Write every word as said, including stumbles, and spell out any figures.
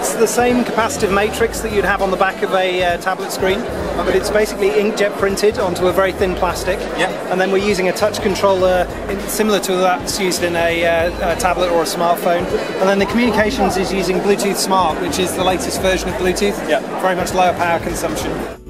It's the same capacitive matrix that you'd have on the back of a uh, tablet screen, okay. But it's basically inkjet printed onto a very thin plastic. Yeah. And then we're using a touch controller in, similar to that's used in a, uh, a tablet or a smartphone. And then the communications is using Bluetooth Smart, which is the latest version of Bluetooth. Yeah. Very much lower power consumption.